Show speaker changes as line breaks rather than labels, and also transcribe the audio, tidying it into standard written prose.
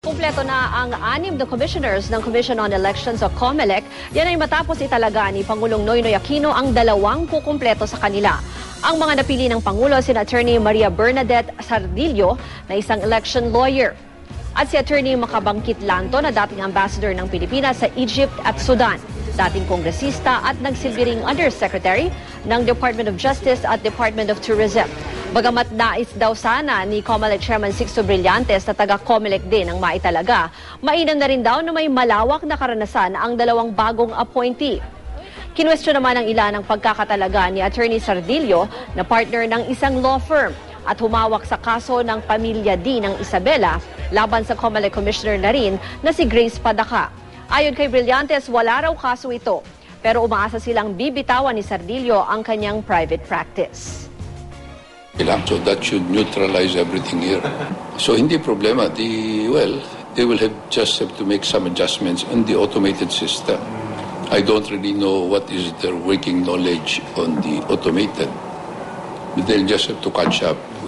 Kumpleto na ang 6 na commissioners ng Commission on Elections o COMELEC. Yan ay matapos italaga ni Pangulong Noynoy Aquino ang 2 kukumpleto sa kanila. Ang mga napili ng Pangulo si Attorney Maria Bernadette Sardillo na isang election lawyer at si Attorney Makabangkit Lanto na dating ambassador ng Pilipinas sa Egypt at Sudan, dating kongresista at nagsilbing undersecretary ng Department of Justice at Department of Tourism. Bagamat nais daw sana ni COMELEC Chairman Sixto Brillantes na taga-COMELEC din ang maitalaga, mainam na rin daw na may malawak na karanasan ang 2 bagong appointee. Kinwestiyon naman ng ilan ang pagkakatalaga ni Attorney Sardillo na partner ng isang law firm at humawak sa kaso ng pamilya D ng Isabela laban sa COMELEC Commissioner na rin na si Grace Padaca. Ayon kay Brillantes, wala raw kaso ito, pero umaasa silang bibitawan ni Sardillo ang kanyang private practice.
So that should neutralize everything here. So hindi problema. They will just have to make some adjustments in the automated system. I don't really know what is their working knowledge on the automated. They'll just have to catch up